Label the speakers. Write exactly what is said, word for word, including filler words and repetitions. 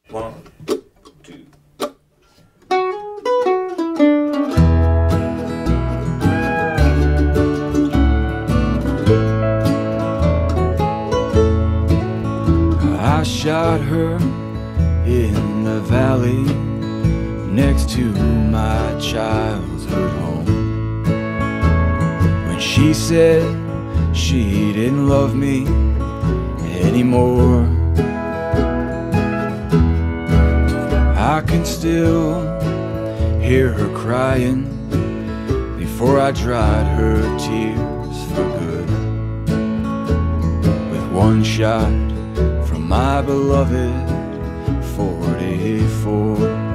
Speaker 1: One, two.
Speaker 2: I shot her in the valley next to my childhood home, when she said she didn't love me anymore. I can still hear her crying before I dried her tears for good, with one shot from my beloved forty-four.